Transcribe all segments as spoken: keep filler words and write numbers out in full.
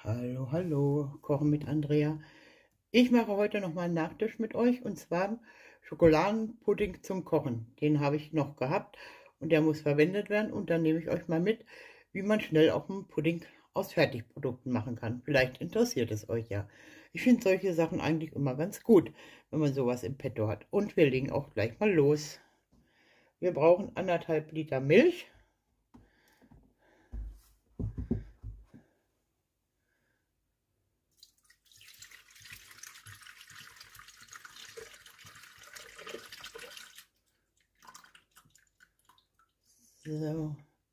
Hallo, hallo, Kochen mit Andrea. Ich mache heute noch mal einen Nachtisch mit euch und zwar Schokoladenpudding zum Kochen. Den habe ich noch gehabt und der muss verwendet werden und dann nehme ich euch mal mit, wie man schnell auch einen Pudding aus Fertigprodukten machen kann. Vielleicht interessiert es euch ja. Ich finde solche Sachen eigentlich immer ganz gut, wenn man sowas im Petto hat. Und wir legen auch gleich mal los. Wir brauchen anderthalb Liter Milch. So.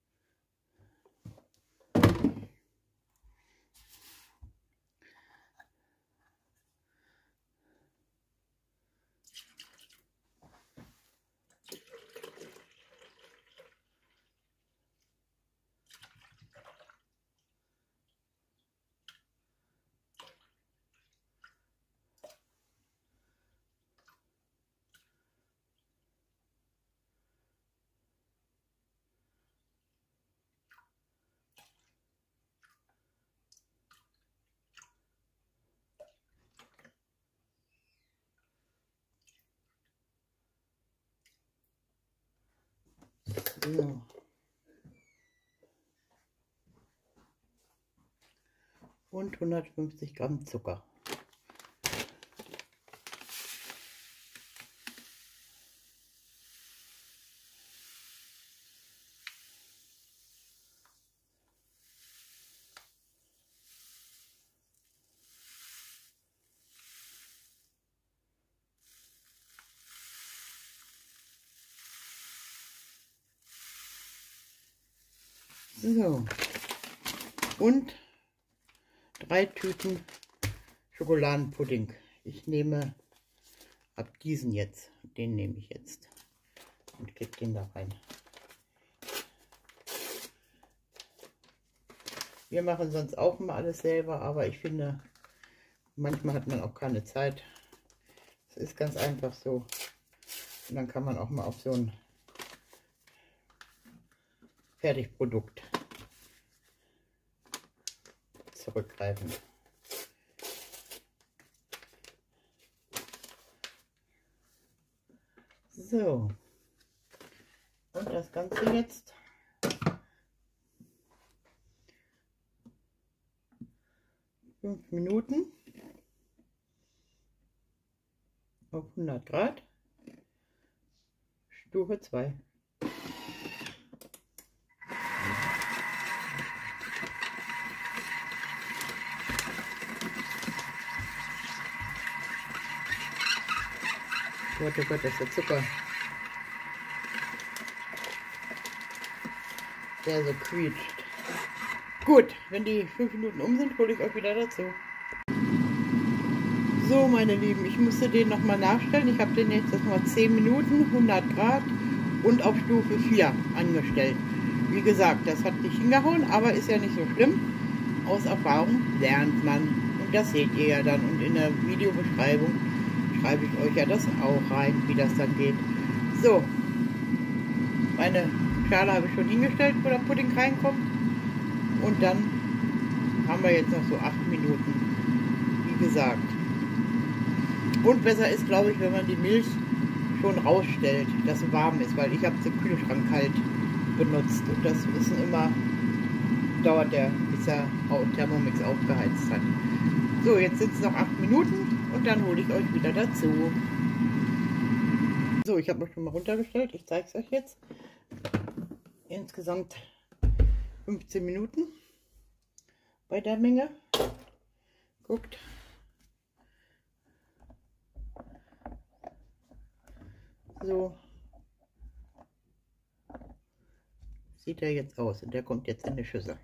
So. Und hundertfünfzig Gramm Zucker. So. Und drei Tüten Schokoladenpudding. Ich nehme ab diesen jetzt, den nehme ich jetzt und gebe den da rein. Wir machen sonst auch immer alles selber, aber ich finde, manchmal hat man auch keine Zeit. Es ist ganz einfach so. Und dann kann man auch mal auf so ein Fertigprodukt zurückgreifen. So, und das Ganze jetzt fünf Minuten auf hundert Grad, Stufe zwei. Gott, oh Gott, das ist der Zucker. Der so quietscht. Gut, wenn die fünf Minuten um sind, hole ich euch wieder dazu. So, meine Lieben, ich musste den nochmal nachstellen. Ich habe den jetzt erstmal zehn Minuten, hundert Grad und auf Stufe vier angestellt. Wie gesagt, das hat nicht hingehauen, aber ist ja nicht so schlimm. Aus Erfahrung lernt man. Und das seht ihr ja dann. Und in der Videobeschreibung schreibe ich euch ja das auch rein, wie das dann geht. So, meine Schale habe ich schon hingestellt, wo der Pudding reinkommt. Und dann haben wir jetzt noch so acht Minuten, wie gesagt. Und besser ist, glaube ich, wenn man die Milch schon rausstellt, dass sie warm ist, weil ich habe sie im Kühlschrank kalt benutzt. Und das ist immer, dauert der, bis der Thermomix aufgeheizt hat. So, jetzt sind es noch acht Minuten. Und dann hole ich euch wieder dazu. So, ich habe mich schon mal runtergestellt. Ich zeige es euch jetzt. Insgesamt fünfzehn Minuten bei der Menge. Guckt. So sieht er jetzt aus. Und der kommt jetzt in die Schüssel.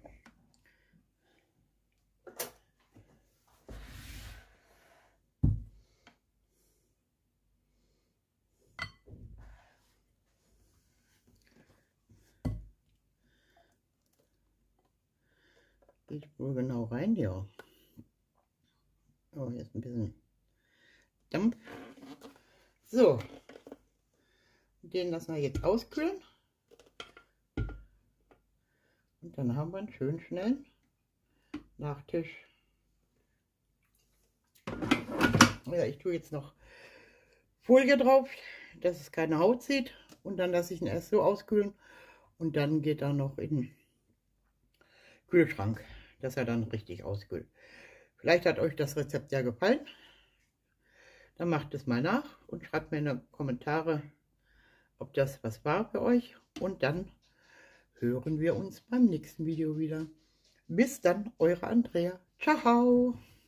Geht wohl genau rein, ja. Oh, hier ist ein bisschen Dampf. So, den lassen wir jetzt auskühlen. Und dann haben wir einen schönen schnellen Nachtisch Ja, ich tue jetzt noch Folie drauf, dass es keine Haut sieht. Und dann lasse ich ihn erst so auskühlen. Und dann geht er noch in den Kühlschrank, dass er dann richtig auskühlt. Vielleicht hat euch das Rezept ja gefallen. Dann macht es mal nach und schreibt mir in die Kommentare, ob das was war für euch. Und dann hören wir uns beim nächsten Video wieder. Bis dann, eure Andrea. Ciao!